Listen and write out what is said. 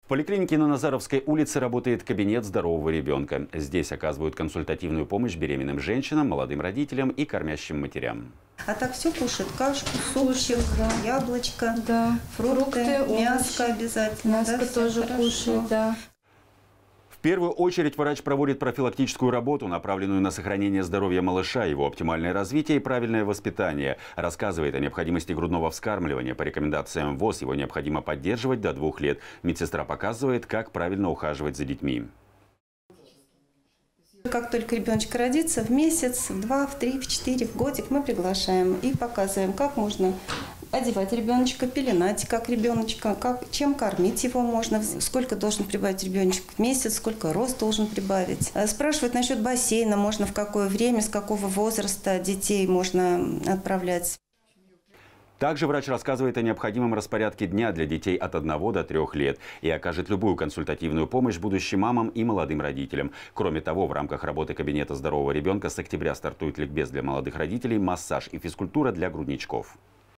В поликлинике на Назаровской улице работает кабинет здорового ребенка. Здесь оказывают консультативную помощь беременным женщинам, молодым родителям и кормящим матерям. А так все кушают: кашку, супчик, яблочко, фрукты, мяско обязательно. Мяско тоже кушают, да. В первую очередь врач проводит профилактическую работу, направленную на сохранение здоровья малыша, его оптимальное развитие и правильное воспитание. Рассказывает о необходимости грудного вскармливания. По рекомендациям ВОЗ его необходимо поддерживать до 2 лет. Медсестра показывает, как правильно ухаживать за детьми. Как только ребеночек родится, в месяц, в 2, в 3, в 4, в годик мы приглашаем и показываем, как можно одевать ребеночка, пеленать как ребеночка, чем кормить его можно, сколько должен прибавить ребеночек в месяц, сколько рост должен прибавить. Спрашивают насчет бассейна, можно в какое время, с какого возраста детей можно отправлять. Также врач рассказывает о необходимом распорядке дня для детей от 1 до 3 лет и окажет любую консультативную помощь будущим мамам и молодым родителям. Кроме того, в рамках работы кабинета здорового ребенка с октября стартует ликбез для молодых родителей, массаж и физкультура для грудничков.